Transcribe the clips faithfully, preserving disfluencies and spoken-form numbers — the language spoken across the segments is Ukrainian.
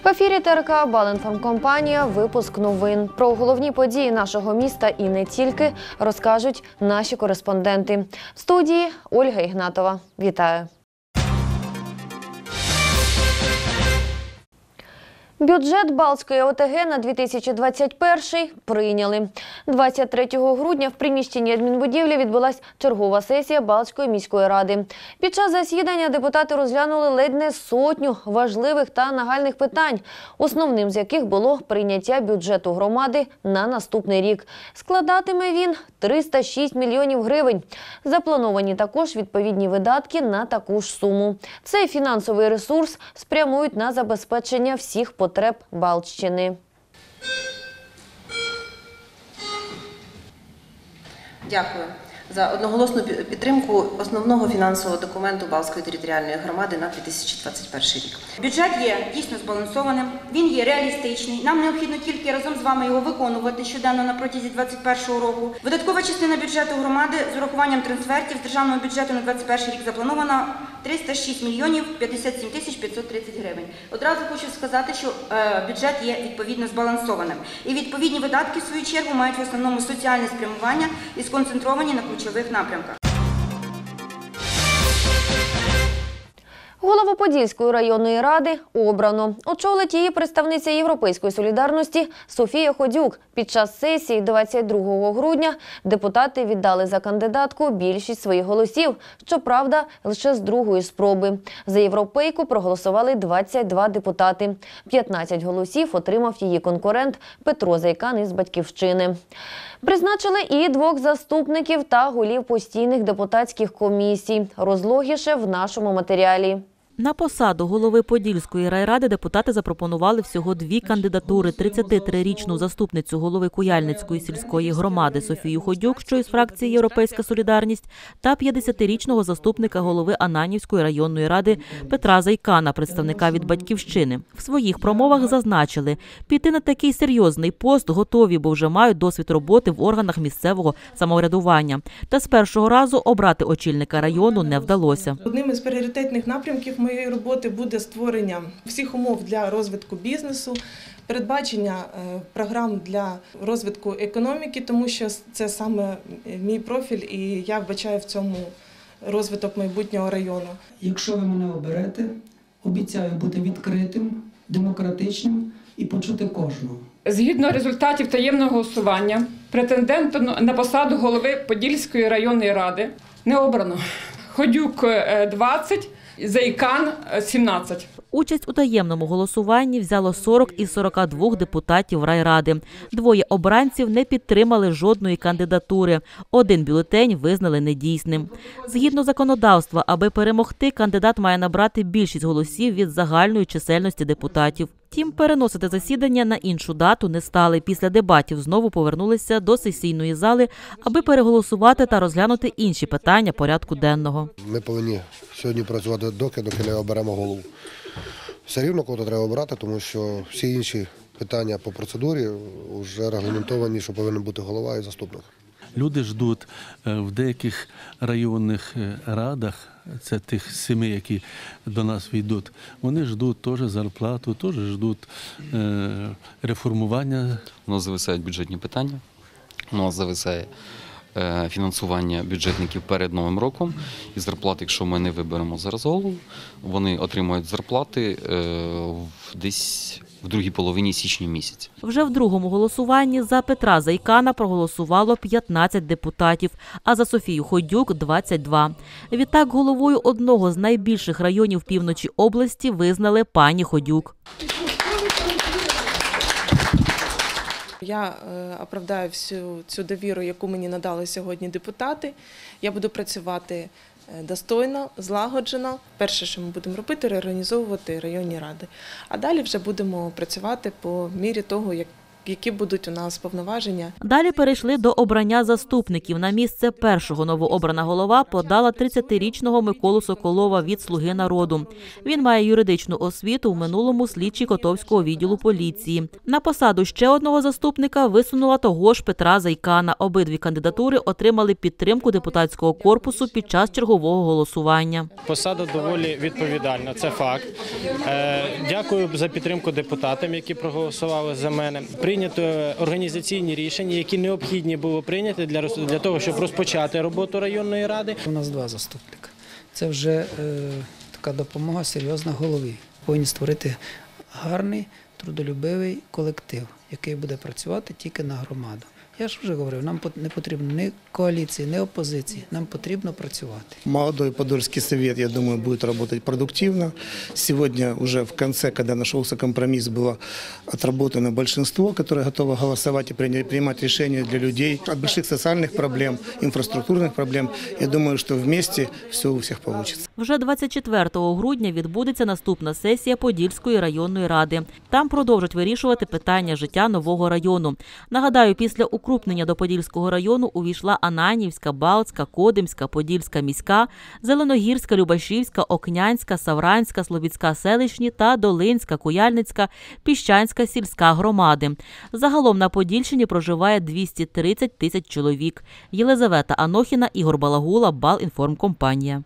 ефірі Т Р К Балінформкомпанія. Випуск новин. Про головні події нашого міста і не тільки розкажуть наші кореспонденти. В студії Ольга Ігнатова. Вітаю. Бюджет Балтської О Те Ге на дві тисячі двадцять перший прийняли. двадцять третього грудня в приміщенні адмінбудівлі відбулася чергова сесія Балтської міської ради. Під час засідання депутати розглянули ледь не сотню важливих та нагальних питань, основним з яких було прийняття бюджету громади на наступний рік. Складатиме він триста шість мільйонів гривень. Заплановані також відповідні видатки на таку ж суму. Цей фінансовий ресурс спрямують на забезпечення всіх потреб потреб Балтщини. Дякую за одноголосну підтримку основного фінансового документу Балтської територіальної громади на дві тисячі двадцять перший рік. Бюджет є дійсно збалансованим, він є реалістичний. Нам необхідно тільки разом з вами його виконувати щоденно на протязі двадцять першого року. Видаткова частина бюджету громади з урахуванням трансфертів з державного бюджету на двадцять перший рік запланована триста шість мільйонів п'ятдесят сім тисяч п'ятсот тридцять гривень. Одразу хочу сказати, що е, бюджет є відповідно збалансованим. І відповідні видатки, в свою чергу, мають в основному соціальне спрямування і сконцентровані на ключових напрямках. Голову Подільської районної ради обрано. Очолить її представниця Європейської солідарності Софія Ходюк. Під час сесії двадцять другого грудня депутати віддали за кандидатку більшість своїх голосів. Щоправда, лише з другої спроби. За європейку проголосували двадцять два депутати. п'ятнадцять голосів отримав її конкурент Петро Зайкан із «Батьківщини». Призначили і двох заступників та голів постійних депутатських комісій. Розлогіше в нашому матеріалі. На посаду голови Подільської райради депутати запропонували всього дві кандидатури – тридцятитрирічну заступницю голови Куяльницької сільської громади Софію Ходюк, що із фракції «Європейська солідарність», та п'ятдесятирічного заступника голови Ананівської районної ради Петра Зайкана, представника від «Батьківщини». В своїх промовах зазначили, піти на такий серйозний пост готові, бо вже мають досвід роботи в органах місцевого самоврядування. Та з першого разу обрати очільника району не вдалося. Одним із пріоритетних напрямків моєї роботи буде створення всіх умов для розвитку бізнесу, передбачення програм для розвитку економіки, тому що це саме мій профіль і я вбачаю в цьому розвиток майбутнього району. Якщо ви мене оберете, обіцяю бути відкритим, демократичним і почути кожного. Згідно результатів таємного голосування, претендентом на посаду голови Подільської районної ради не обрано. Ходюк – двадцять, Зайкан – сімнадцять. Участь у таємному голосуванні взяло сорок із сорока двох депутатів райради. Двоє обранців не підтримали жодної кандидатури. Один бюлетень визнали недійсним. Згідно законодавства, аби перемогти, кандидат має набрати більшість голосів від загальної чисельності депутатів. Втім, переносити засідання на іншу дату не стали. Після дебатів знову повернулися до сесійної зали, аби переголосувати та розглянути інші питання порядку денного. Ми повинні сьогодні працювати доки, доки не оберемо голову. Все рівно кого-то треба обрати, тому що всі інші питання по процедурі вже регламентовані, що повинен бути голова і заступник. Люди ждуть в деяких районних радах, це тих семи, які до нас війдуть, вони ждуть теж зарплату, теж ждуть реформування. У нас зависають бюджетні питання, у нас зависає фінансування бюджетників перед Новим роком. І зарплати, якщо ми не виберемо зараз голову, вони отримують зарплати десь в другій половині січня місяця. Вже в другому голосуванні за Петра Зайкана проголосувало п'ятнадцять депутатів, а за Софію Ходюк – двадцять два. Відтак головою одного з найбільших районів півночі області визнали пані Ходюк. Я оправдаю всю цю довіру, яку мені надали сьогодні депутати. Я буду працювати достойно, злагоджено. Перше, що ми будемо робити, реорганізовувати районні ради. А далі вже будемо працювати по мірі того, які будуть у нас повноваження. Далі перейшли до обрання заступників. На місце першого новообрана голова подала тридцятирічного Миколу Соколова від «Слуги народу». Він має юридичну освіту, в минулому слідчий Котовського відділу поліції. На посаду ще одного заступника висунула того ж Петра Зайкана. Обидві кандидатури отримали підтримку депутатського корпусу під час чергового голосування. Посада доволі відповідальна, це факт. Дякую за підтримку депутатам, які проголосували за мене. Прийнято організаційні рішення, які необхідні було прийняти для, для того, щоб розпочати роботу районної ради. У нас два заступника. Це вже е, така допомога серйозна голові. Повинні створити гарний, трудолюбивий колектив, який буде працювати тільки на громаду. Я ж вже говорив, нам не потрібно ні коаліції, ні опозиції, нам потрібно працювати. Молодой Подольский совет, я думаю, будет работать продуктивно. Сегодня уже в конце, когда нашелся компромисс, было отработано большинство, которое готово голосовать и принимать решения для людей. От больших социальных проблем, инфраструктурных проблем, я думаю, что вместе все у всех получится. Вже двадцять четвертого грудня відбудеться наступна сесія Подільської районної ради. Там продовжать вирішувати питання життя нового району. Нагадаю, після укрупнення до Подільського району увійшла Ананівська, Балтська, Кодимська, Подільська міська, Зеленогірська, Любашівська, Окнянська, Савранська, Слобідська селищні та Долинська, Куяльницька, Піщанська сільська громади. Загалом на Подільщині проживає двісті тридцять тисяч чоловік. Єлизавета Анохіна, Ігор Балагула, Балінформкомпанія.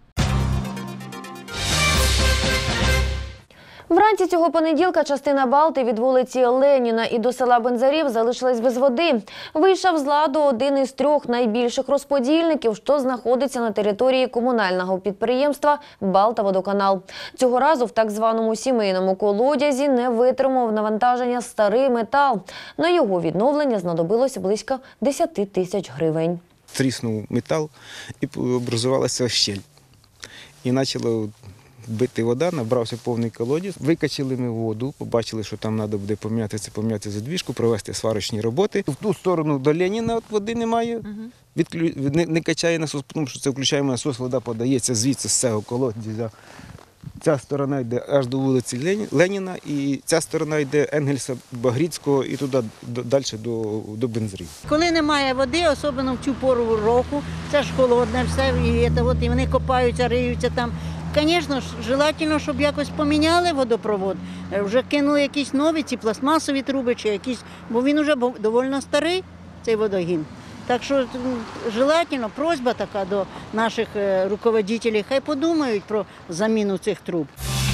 Вранці цього понеділка частина Балти від вулиці Леніна і до села Бензарів залишилась без води. Вийшов з ладу один із трьох найбільших розподільників, що знаходиться на території комунального підприємства «Балтаводоканал». Цього разу в так званому сімейному колодязі не витримав навантаження старий метал. На його відновлення знадобилося близько десять тисяч гривень. Тріснув метал і образувалася щель. І почало бити вода, набрався повний колодязь. Викачали ми воду, побачили, що там треба буде поміняти це, поміняти задвіжку, провести сварочні роботи. В ту сторону до Леніна от води немає, Відклю... не, не качає насос, тому що це включаємо насос, вода подається звідси з цього колодязя. Ця сторона йде аж до вулиці Леніна, і ця сторона йде Енгельса, Багріцького і туди далі до, до Бензарів. Коли немає води, особливо в цю пору року, це ж холодне все, і, це, от, і вони копаються, риються там. Звісно, желательно, щоб якось поміняли водопровод, вже кинули якісь нові, ці пластмасові труби, чи якісь, бо він вже доволі старий, цей водогін. Так що желательно, просьба така до наших руководителів, хай подумають про заміну цих труб.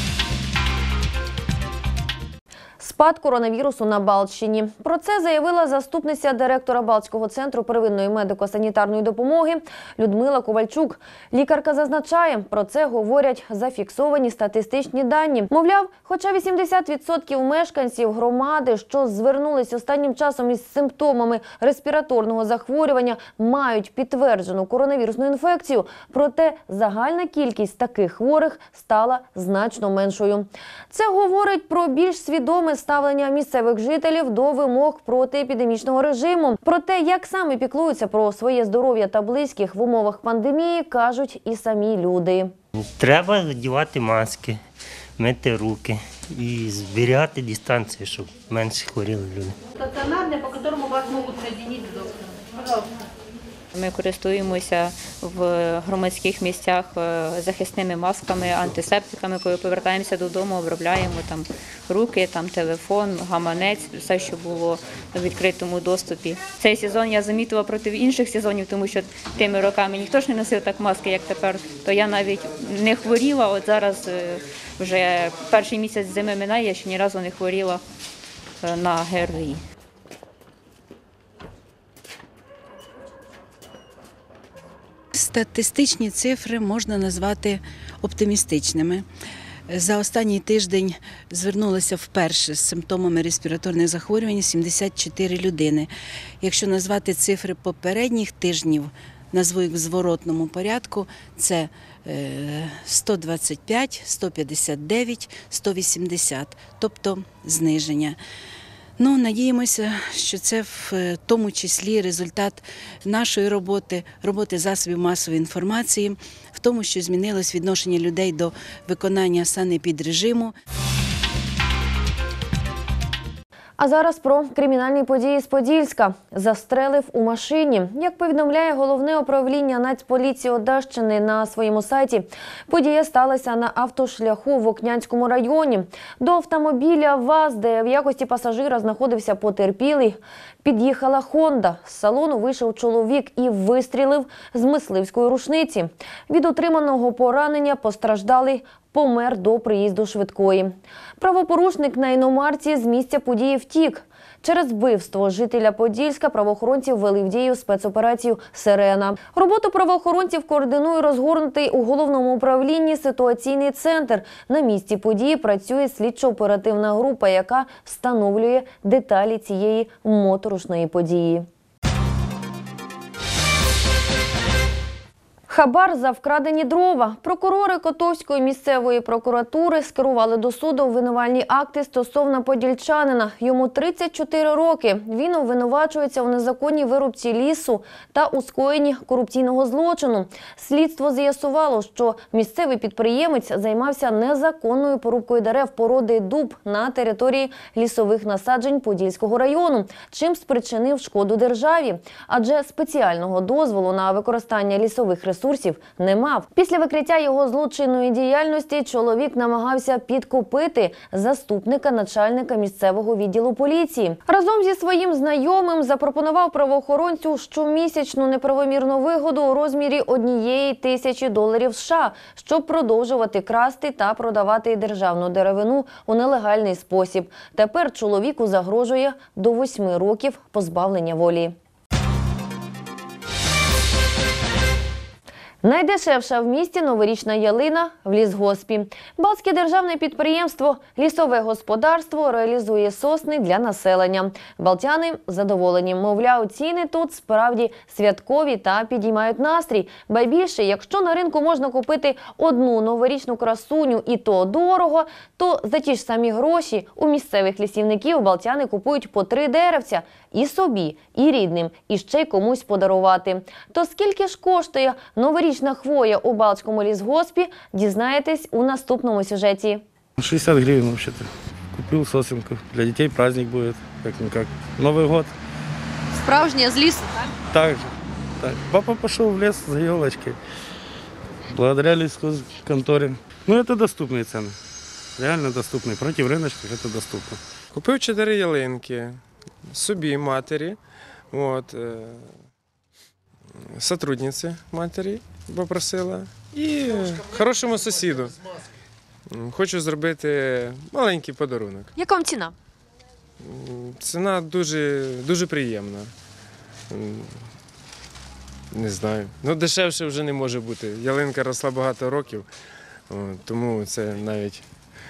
Спад коронавірусу на Балтщині. Про це заявила заступниця директора Балтського центру первинної медико-санітарної допомоги Людмила Ковальчук. Лікарка зазначає, про це говорять зафіксовані статистичні дані. Мовляв, хоча вісімдесят відсотків мешканців громади, що звернулись останнім часом із симптомами респіраторного захворювання, мають підтверджену коронавірусну інфекцію, проте загальна кількість таких хворих стала значно меншою. Це говорить про більш свідоме ставлення місцевих жителів до вимог протиепідемічного режиму. Про те, як саме піклуються про своє здоров'я та близьких в умовах пандемії, кажуть і самі люди. Треба надівати маски, мити руки і зберігати дистанцію, щоб менше хворіли люди. Стаціонарне, по якому вас можуть соединити до доктора. Пожалуйста. Ми користуємося в громадських місцях захисними масками, антисептиками. Коли повертаємося додому, обробляємо там руки, там телефон, гаманець, все, що було в відкритому доступі. Цей сезон я замітила проти інших сезонів, тому що тими роками ніхто ж не носив так маски, як тепер. То я навіть не хворіла, от зараз вже перший місяць зими минає, я ще ні разу не хворіла на ГРВІ. Статистичні цифри можна назвати оптимістичними. За останній тиждень звернулося вперше з симптомами респіраторних захворювань сімдесят чотири людини. Якщо назвати цифри попередніх тижнів, назву їх в зворотному порядку, це сто двадцять п'ять, сто п'ятдесят дев'ять, сто вісімдесят, тобто зниження. Ну, надіємося, що це в тому числі результат нашої роботи, роботи засобів масової інформації, в тому, що змінилось відношення людей до виконання санепідрежиму. А зараз про кримінальні події з Подільська. Застрелив у машині. Як повідомляє Головне управління Нацполіції Одещини на своєму сайті, подія сталася на автошляху в Окнянському районі. До автомобіля ВАЗ, де в якості пасажира знаходився потерпілий, під'їхала «Хонда». З салону вийшов чоловік і вистрілив з мисливської рушниці. Від отриманого поранення постраждалий помер до приїзду швидкої. Правопорушник на іномарці з місця події втік. Через вбивство жителя Подільська правоохоронці ввели в дію спецоперацію «Сирена». Роботу правоохоронців координує розгорнутий у головному управлінні ситуаційний центр. На місці події працює слідчо-оперативна група, яка встановлює деталі цієї моторошної події. Хабар за вкрадені дрова. Прокурори Котовської місцевої прокуратури скерували до суду обвинувальні акти стосовно подільчанина. Йому тридцять чотири роки. Він обвинувачується у незаконній вирубці лісу та у скоєнні корупційного злочину. Слідство з'ясувало, що місцевий підприємець займався незаконною порубкою дерев породи дуб на території лісових насаджень Подільського району, чим спричинив шкоду державі. Адже спеціального дозволу на використання лісових ресурсів не мав. Після викриття його злочинної діяльності чоловік намагався підкупити заступника начальника місцевого відділу поліції. Разом зі своїм знайомим запропонував правоохоронцю щомісячну неправомірну вигоду у розмірі однієї тисячі доларів США, щоб продовжувати красти та продавати державну деревину у нелегальний спосіб. Тепер чоловіку загрожує до восьми років позбавлення волі. Найдешевша в місті новорічна ялина в лісгоспі. Балтське державне підприємство «Лісове господарство» реалізує сосни для населення. Балтяни задоволені. Мовляв, ціни тут справді святкові та підіймають настрій. Ба більше, якщо на ринку можна купити одну новорічну красуню і то дорого, то за ті ж самі гроші у місцевих лісівників балтяни купують по три деревця – і собі, і рідним, і ще й комусь подарувати. То скільки ж коштує новорічна хвоя у Балтському лісгоспі, дізнаєтесь у наступному сюжеті. шестьдесят гривен вообще-то. Купил сосенку. Для детей праздник будет, как-никак. Новый год. Справжня з лісу, так? Так же. Так. Папа пошел в лес за елочкой. Благодаря лесхозконторе. Ну, это доступные цены. Реально доступные. Против рыночных это доступно. Купив чотири ялинки. Собі матері, от, е, сотрудниці матері попросила і хорошому сусіду. Хочу зробити маленький подарунок. Яка вам ціна? Ціна дуже, дуже приємна. Не знаю. Ну, дешевше вже не може бути. Ялинка росла багато років, от, тому це навіть...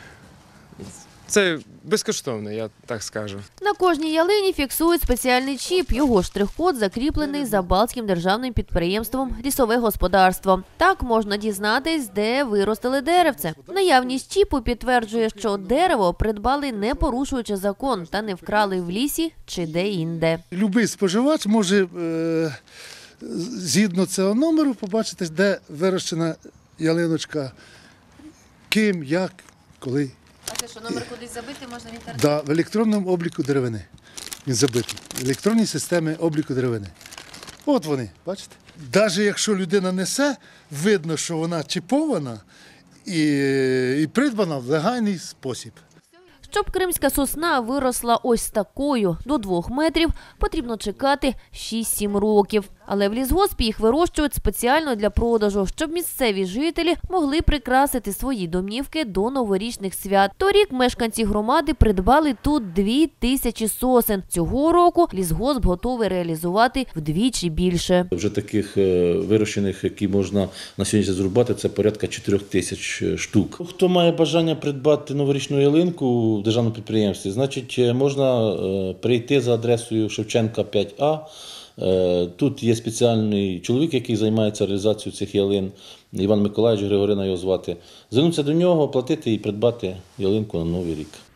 Це безкоштовно, я так скажу. На кожній ялині фіксують спеціальний чіп. Його штрих-код закріплений за Балтським державним підприємством «Лісове господарство». Так можна дізнатись, де виростили деревце. Наявність чіпу підтверджує, що дерево придбали не порушуючи закон та не вкрали в лісі чи де-інде. Любий споживач може е, згідно цього номеру побачити, де вирощена ялиночка, ким, як, коли. А це що, номер кудись забити можна в інтернеті? Да, в електронному обліку деревини. Він забитий. В електронній системі обліку деревини. От вони, бачите? Навіть якщо людина несе, видно, що вона чіпована і, і придбана в легальний спосіб. Щоб кримська сосна виросла ось такою, до двох метрів, потрібно чекати шість-сім років. Але в лісгоспі їх вирощують спеціально для продажу, щоб місцеві жителі могли прикрасити свої домівки до новорічних свят. Торік мешканці громади придбали тут дві тисячі сосен. Цього року лісгосп готовий реалізувати вдвічі більше. Вже таких вирощених, які можна на сьогодні зрубати, це порядка чотирьох тисяч штук. Хто має бажання придбати новорічну ялинку в державному підприємстві, значить можна прийти за адресою Шевченка п'ять А. Тут є спеціальний чоловік, який займається реалізацією цих ялин, Іван Миколаївич, Григорина його звати. Звернутися до нього, платити і придбати ялинку на Новий рік.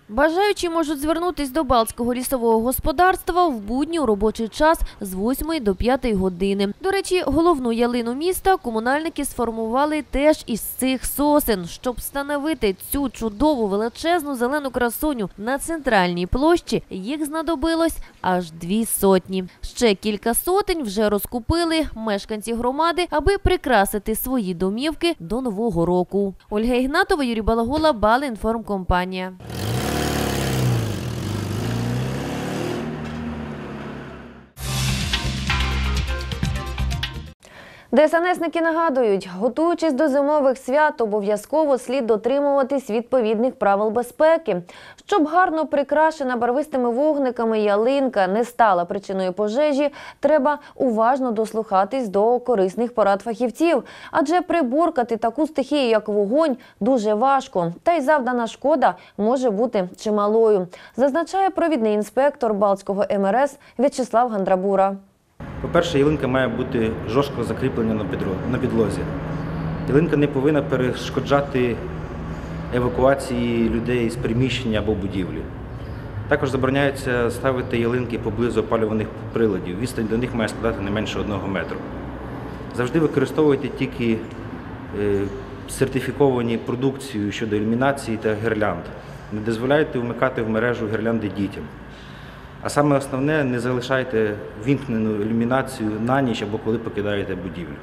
Бажаючі можуть звернутись до Балтського лісового господарства в будні у робочий час з восьмої до п'ятої години. До речі, головну ялину міста комунальники сформували теж із цих сосен. Щоб встановити цю чудову величезну зелену красуню на центральній площі, їх знадобилось аж дві сотні. Ще кілька сотень вже розкупили мешканці громади, аби прикрасити свої домівки до Нового року. Ольга Ігнатова, Юрій Балагола, Балінформкомпанія. ДСНСники нагадують, готуючись до зимових свят, обов'язково слід дотримуватись відповідних правил безпеки. Щоб гарно прикрашена барвистими вогниками ялинка не стала причиною пожежі, треба уважно дослухатись до корисних порад фахівців. Адже приборкати таку стихію, як вогонь, дуже важко. Та й завдана шкода може бути чималою, зазначає провідний інспектор Балтського ем ер ес В'ячеслав Гандрабура. По-перше, ялинка має бути жорстко закріплена на підлозі. Ялинка не повинна перешкоджати евакуації людей з приміщення або будівлі. Також забороняється ставити ялинки поблизу опалюваних приладів. Відстань до них має складати не менше одного метру. Завжди використовуйте тільки сертифіковані продукцію щодо ілюмінації та гірлянд. Не дозволяйте вмикати в мережу гірлянди дітям. А саме основне, не залишайте вімкнену ілюмінацію на ніч або коли покидаєте будівлю.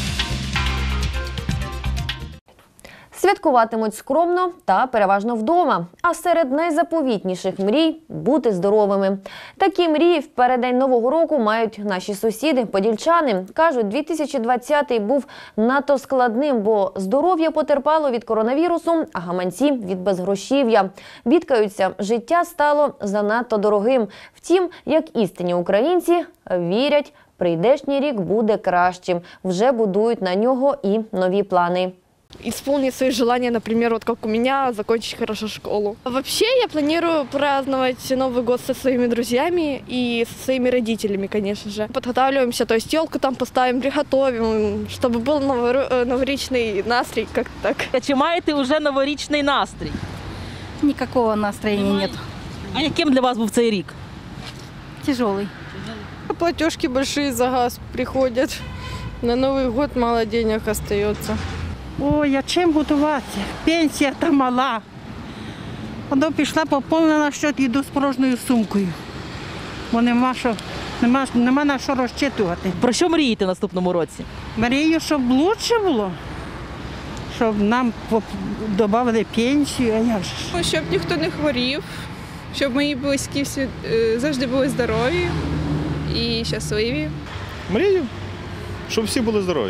Святкуватимуть скромно та переважно вдома. А серед найзаповітніших мрій – бути здоровими. Такі мрії в переддень Нового року мають наші сусіди, подільчани. Кажуть, дві тисячі двадцятий був надто складним, бо здоров'я потерпало від коронавірусу, а гаманці – від безгрошів'я. Бідкаються, життя стало занадто дорогим. Втім, як істинні українці, вірять, прийдешній рік буде кращим. Вже будують на нього і нові плани. Исполнить свои желания, например, вот как у меня, закончить хорошо школу. Вообще я планирую праздновать Новый год со своими друзьями и со своими родителями, конечно же. Подготавливаемся, то есть елку там поставим, приготовим, чтобы был новорічний настрій, как-то так. А чи маєте вже новорічний настрій? Никакого настроения нет. А яким для вас був цей рік? Тяжелый. Платежки большие за газ приходят. На Новый год мало денег остается. Ой, а чим готуватися? Пенсія та мала. Воно пішла поповнена щось, йду з порожньою сумкою. Бо нема, що, нема, нема на що розчитувати. Про що мрієте в наступному році? Мрію, щоб краще було. Щоб нам додали пенсію, а як же? Щоб ніхто не хворів, щоб мої близькі всі завжди були здорові і щасливі. Мрію, щоб всі були здорові.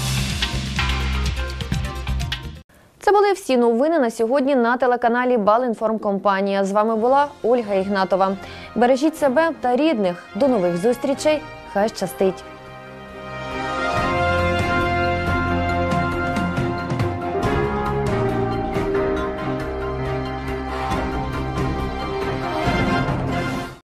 Це були всі новини на сьогодні на телеканалі Балінформкомпанія. З вами була Ольга Ігнатова. Бережіть себе та рідних. До нових зустрічей. Хай щастить!